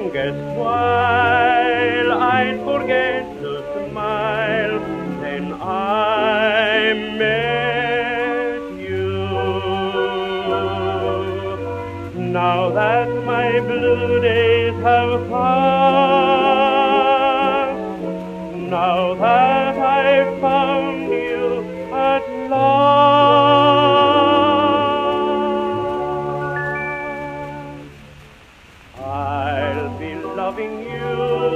longest while I'd forget to smile, then I met you. Now that my blue days have passed, now that I've found you at last, I'll be loving you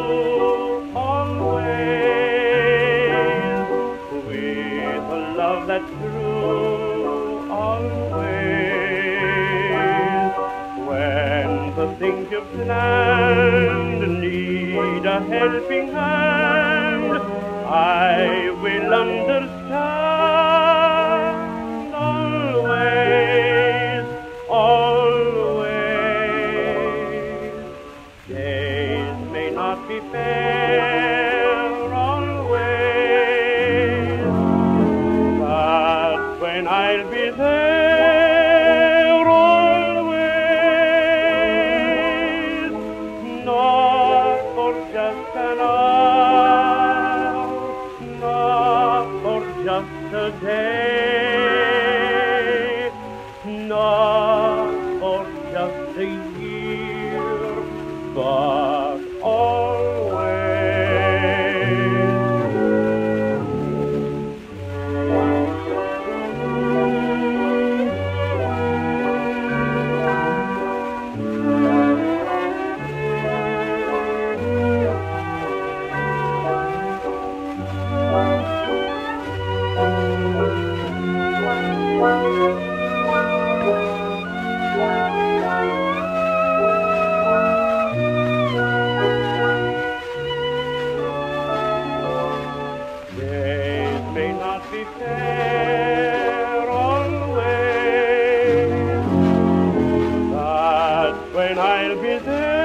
always, with a love that's true always. When the things you've planned need a helping hand, I will understand always, always. Days may not be fair always, but when I'll be there always, not for just an hour, not for just a day, not for just a year, but always. Days may not be fair always, but when I'll be there